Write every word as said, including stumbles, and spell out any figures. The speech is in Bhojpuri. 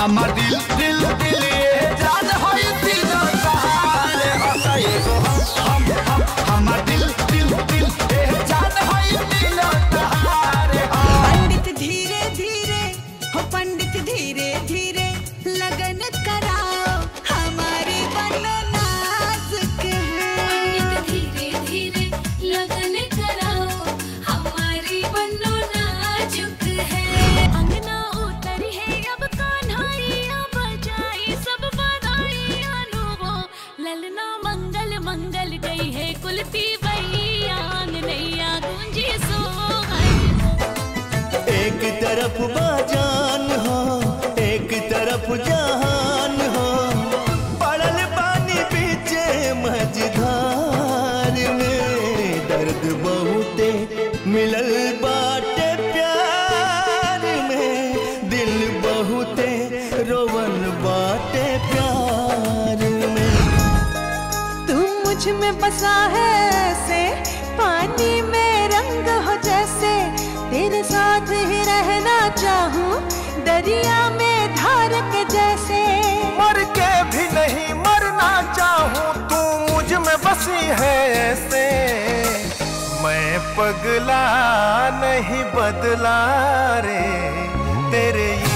हमार दिल दिल दिल ये जान होई दिल तहारे हंसाई गो हम हम हमार दिल दिल दिल ये जान होई दिल तहारे। पंडित धीरे धीरे हो पंडित धीरे धीरे लगन कराओ हमारी बनो नाजुक है। पंडित धीरे धीरे लगन कराओ हमारी बनो नाजुक है। अंगना उतरी है अब कान्हाइया बजाई सब बधाइयां नो ललना मंगल मंगल गई है कुलती भैया आंगनैया गूंजी सोहर। एक तरफ बाजान हो एक तरफ जहान हो पड़ल पानी पीछे मझधार में दर्द बहुते मिलल बाटे प्यार में दिल बहुते रोवन बाटे प्यार में। तू मुझ में बसा है ऐसे पानी में रंग हो जैसे तेरे साथ ही रहना चाहूं दरिया में धार के जैसे। मर के भी नहीं मरना चाहूं तू मुझ में बसी है ऐसे। मैं पगला नहीं बदला रे तेरे